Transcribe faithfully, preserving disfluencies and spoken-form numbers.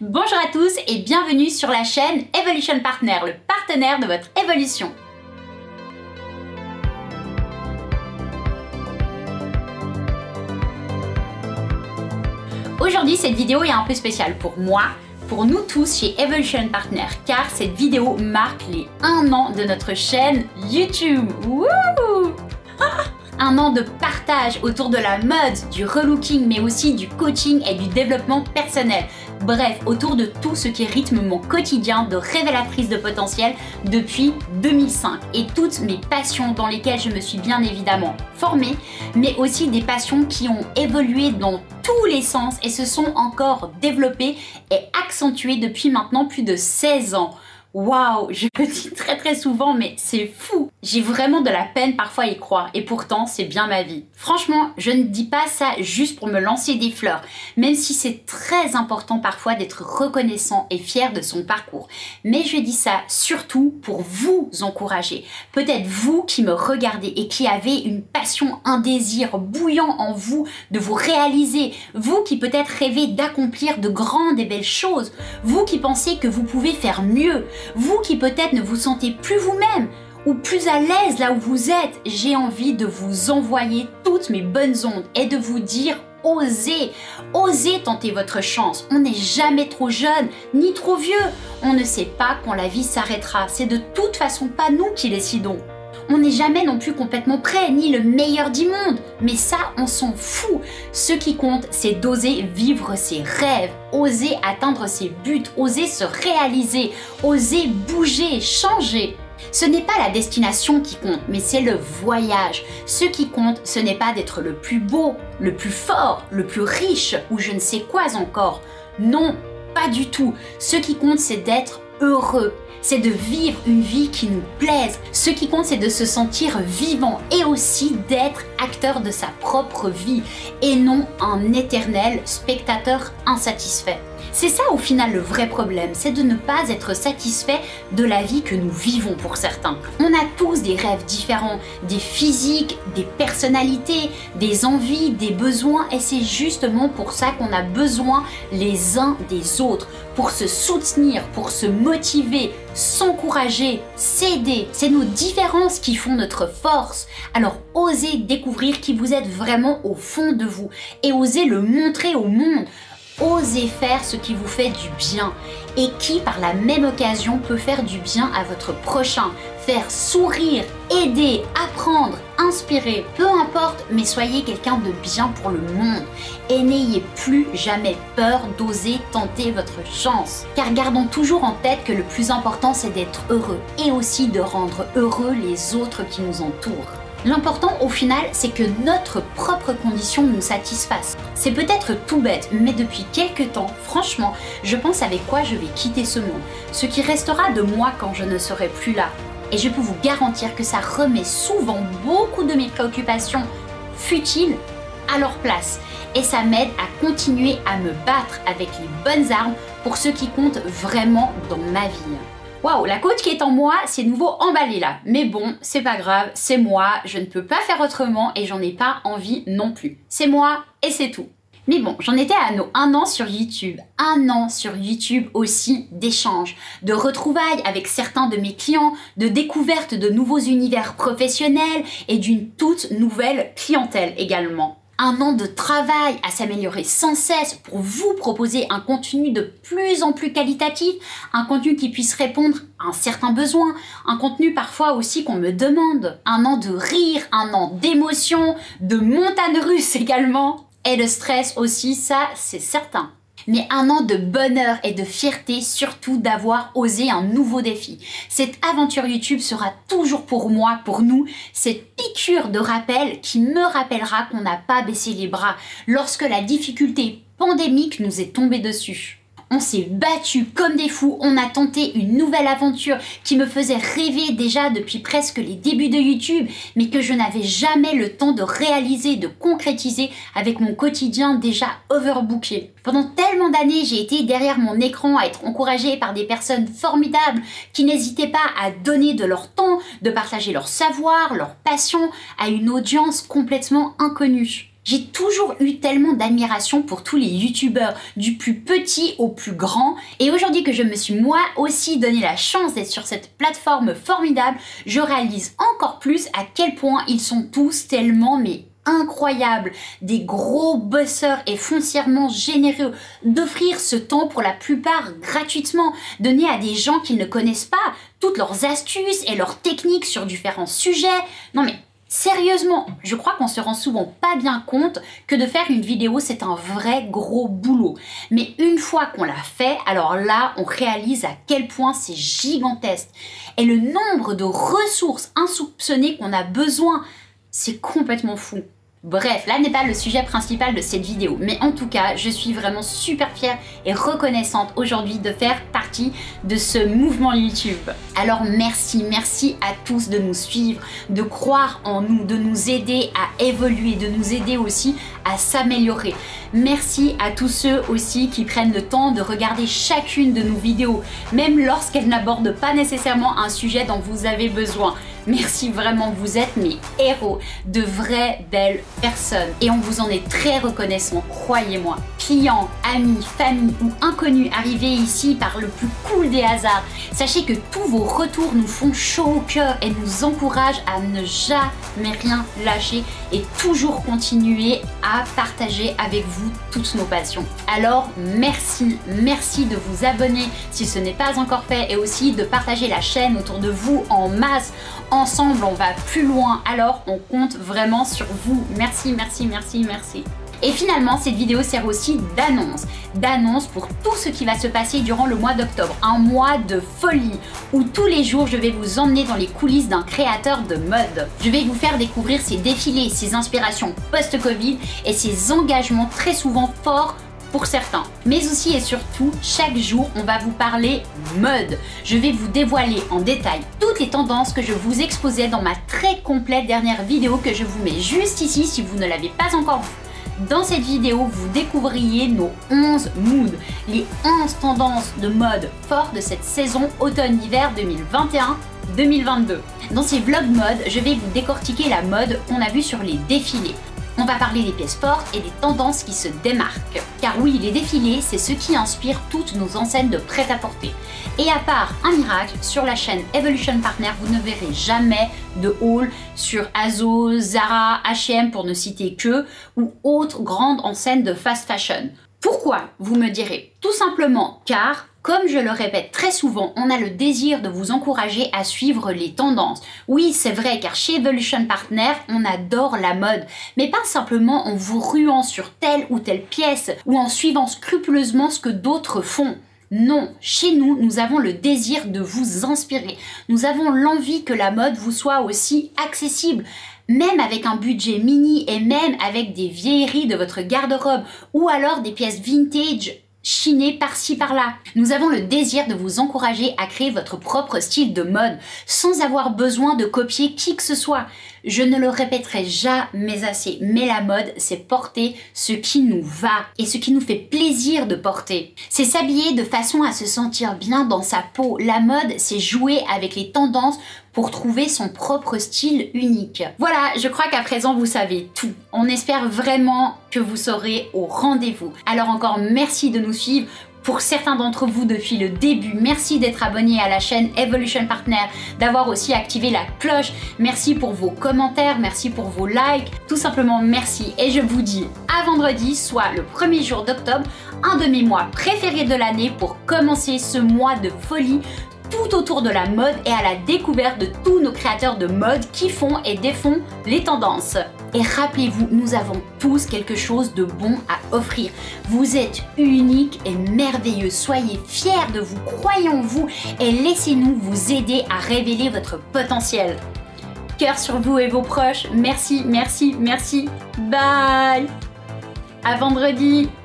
Bonjour à tous et bienvenue sur la chaîne Evolution Partner, le partenaire de votre évolution. Aujourd'hui, cette vidéo est un peu spéciale pour moi, pour nous tous chez Evolution Partner, car cette vidéo marque les un an de notre chaîne YouTube. Wouhou! Un an de partage autour de la mode, du relooking, mais aussi du coaching et du développement personnel. Bref, autour de tout ce qui rythme mon quotidien de révélatrice de potentiel depuis deux mille cinq et toutes mes passions dans lesquelles je me suis bien évidemment formée, mais aussi des passions qui ont évolué dans tous les sens et se sont encore développées et accentuées depuis maintenant plus de seize ans. Waouh, je le dis très très souvent, mais c'est fou. J'ai vraiment de la peine parfois à y croire, et pourtant c'est bien ma vie. Franchement, je ne dis pas ça juste pour me lancer des fleurs, même si c'est très important parfois d'être reconnaissant et fier de son parcours. Mais je dis ça surtout pour vous encourager. Peut-être vous qui me regardez et qui avez une passion, un désir bouillant en vous de vous réaliser, vous qui peut-être rêvez d'accomplir de grandes et belles choses, vous qui pensez que vous pouvez faire mieux, vous qui peut-être ne vous sentez plus vous-même ou plus à l'aise là où vous êtes, j'ai envie de vous envoyer toutes mes bonnes ondes et de vous dire osez, osez tenter votre chance. On n'est jamais trop jeune ni trop vieux. On ne sait pas quand la vie s'arrêtera. C'est de toute façon pas nous qui décidons. On n'est jamais non plus complètement prêt, ni le meilleur du monde. Mais ça, on s'en fout. Ce qui compte, c'est d'oser vivre ses rêves, oser atteindre ses buts, oser se réaliser, oser bouger, changer. Ce n'est pas la destination qui compte, mais c'est le voyage. Ce qui compte, ce n'est pas d'être le plus beau, le plus fort, le plus riche ou je ne sais quoi encore. Non, pas du tout. Ce qui compte, c'est d'être heureux. C'est de vivre une vie qui nous plaise. Ce qui compte, c'est de se sentir vivant et aussi d'être acteur de sa propre vie et non un éternel spectateur insatisfait. C'est ça au final le vrai problème, c'est de ne pas être satisfait de la vie que nous vivons pour certains. On a tous des rêves différents, des physiques, des personnalités, des envies, des besoins et c'est justement pour ça qu'on a besoin les uns des autres, pour se soutenir, pour se motiver, s'encourager, s'aider. C'est nos différences qui font notre force. Alors osez découvrir qui vous êtes vraiment au fond de vous et osez le montrer au monde. Osez faire ce qui vous fait du bien et qui, par la même occasion, peut faire du bien à votre prochain, faire sourire, aider, apprendre, inspirer, peu importe, mais soyez quelqu'un de bien pour le monde et n'ayez plus jamais peur d'oser tenter votre chance. Car gardons toujours en tête que le plus important, c'est d'être heureux et aussi de rendre heureux les autres qui nous entourent. L'important au final, c'est que notre propre condition nous satisfasse. C'est peut-être tout bête, mais depuis quelques temps, franchement, je pense avec quoi je vais quitter ce monde. Ce qui restera de moi quand je ne serai plus là. Et je peux vous garantir que ça remet souvent beaucoup de mes préoccupations futiles à leur place. Et ça m'aide à continuer à me battre avec les bonnes armes pour ce qui compte vraiment dans ma vie. Waouh, la coach qui est en moi, c'est nouveau emballé là. Mais bon, c'est pas grave, c'est moi, je ne peux pas faire autrement et j'en ai pas envie non plus. C'est moi et c'est tout. Mais bon, j'en étais à nos un an sur YouTube. Un an sur YouTube aussi d'échanges, de retrouvailles avec certains de mes clients, de découvertes de nouveaux univers professionnels et d'une toute nouvelle clientèle également. Un an de travail à s'améliorer sans cesse pour vous proposer un contenu de plus en plus qualitatif, un contenu qui puisse répondre à un certain besoin, un contenu parfois aussi qu'on me demande, un an de rire, un an d'émotion, de montagnes russes également, et de stress aussi, ça c'est certain. Mais un an de bonheur et de fierté, surtout d'avoir osé un nouveau défi. Cette aventure YouTube sera toujours pour moi, pour nous, cette piqûre de rappel qui me rappellera qu'on n'a pas baissé les bras lorsque la difficulté pandémique nous est tombée dessus. On s'est battu comme des fous, on a tenté une nouvelle aventure qui me faisait rêver déjà depuis presque les débuts de YouTube, mais que je n'avais jamais le temps de réaliser, de concrétiser avec mon quotidien déjà overbooké. Pendant tellement d'années, j'ai été derrière mon écran à être encouragée par des personnes formidables qui n'hésitaient pas à donner de leur temps, de partager leur savoir, leur passion à une audience complètement inconnue. J'ai toujours eu tellement d'admiration pour tous les youtubeurs, du plus petit au plus grand, et aujourd'hui que je me suis moi aussi donné la chance d'être sur cette plateforme formidable, je réalise encore plus à quel point ils sont tous tellement mais incroyables, des gros bosseurs et foncièrement généreux, d'offrir ce temps pour la plupart gratuitement, donner à des gens qui ne connaissent pas toutes leurs astuces et leurs techniques sur différents sujets. Non mais sérieusement, je crois qu'on se rend souvent pas bien compte que de faire une vidéo c'est un vrai gros boulot. Mais une fois qu'on l'a fait, alors là on réalise à quel point c'est gigantesque. Et le nombre de ressources insoupçonnées qu'on a besoin, c'est complètement fou. Bref, là n'est pas le sujet principal de cette vidéo, mais en tout cas, je suis vraiment super fière et reconnaissante aujourd'hui de faire partie de ce mouvement YouTube. Alors merci, merci à tous de nous suivre, de croire en nous, de nous aider à évoluer, de nous aider aussi à s'améliorer. Merci à tous ceux aussi qui prennent le temps de regarder chacune de nos vidéos, même lorsqu'elles n'abordent pas nécessairement un sujet dont vous avez besoin. Merci vraiment, vous êtes mes héros, de vraies belles personnes. Et on vous en est très reconnaissant, croyez-moi. Clients, amis, famille ou inconnus arrivés ici par le plus cool des hasards, sachez que tous vos retours nous font chaud au cœur et nous encouragent à ne jamais rien lâcher et toujours continuer à partager avec vous toutes nos passions. Alors merci, merci de vous abonner si ce n'est pas encore fait et aussi de partager la chaîne autour de vous en masse. Ensemble, on va plus loin, alors on compte vraiment sur vous. Merci, merci, merci, merci. Et finalement, cette vidéo sert aussi d'annonce. D'annonce pour tout ce qui va se passer durant le mois d'octobre. Un mois de folie où tous les jours, je vais vous emmener dans les coulisses d'un créateur de mode. Je vais vous faire découvrir ses défilés, ses inspirations post-Covid et ses engagements très souvent forts pour certains. Mais aussi et surtout, chaque jour, on va vous parler mode. Je vais vous dévoiler en détail toutes les tendances que je vous exposais dans ma très complète dernière vidéo que je vous mets juste ici si vous ne l'avez pas encore vue. Dans cette vidéo, vous découvriez nos onze moods, les onze tendances de mode fortes de cette saison automne-hiver deux mille vingt et un deux mille vingt-deux. Dans ces vlogs mode, je vais vous décortiquer la mode qu'on a vue sur les défilés. On va parler des pièces fortes et des tendances qui se démarquent. Car oui, les défilés, c'est ce qui inspire toutes nos enseignes de prêt-à-porter. Et à part un miracle, sur la chaîne Evolution Partner, vous ne verrez jamais de haul sur Azo, Zara, H et M pour ne citer que, ou autres grandes enseignes de fast fashion. Pourquoi, vous me direz? Tout simplement car, comme je le répète très souvent, on a le désir de vous encourager à suivre les tendances. Oui, c'est vrai, car chez Evolution Partner, on adore la mode, mais pas simplement en vous ruant sur telle ou telle pièce ou en suivant scrupuleusement ce que d'autres font. Non, chez nous, nous avons le désir de vous inspirer. Nous avons l'envie que la mode vous soit aussi accessible, même avec un budget mini et même avec des vieilleries de votre garde-robe ou alors des pièces vintage chiné par-ci par-là. Nous avons le désir de vous encourager à créer votre propre style de mode sans avoir besoin de copier qui que ce soit. Je ne le répéterai jamais assez, mais la mode, c'est porter ce qui nous va et ce qui nous fait plaisir de porter. C'est s'habiller de façon à se sentir bien dans sa peau. La mode, c'est jouer avec les tendances pour trouver son propre style unique. Voilà, je crois qu'à présent vous savez tout. On espère vraiment que vous serez au rendez-vous. Alors encore merci de nous suivre. Pour certains d'entre vous depuis le début, merci d'être abonné à la chaîne Evolution Partner, d'avoir aussi activé la cloche. Merci pour vos commentaires, merci pour vos likes, tout simplement merci. Et je vous dis à vendredi, soit le premier jour d'octobre, un de mes mois préférés de l'année pour commencer ce mois de folie tout autour de la mode et à la découverte de tous nos créateurs de mode qui font et défont les tendances. Et rappelez-vous, nous avons tous quelque chose de bon à offrir. Vous êtes uniques et merveilleux. Soyez fiers de vous, croyez en vous et laissez-nous vous aider à révéler votre potentiel. Cœur sur vous et vos proches. Merci, merci, merci. Bye. À vendredi.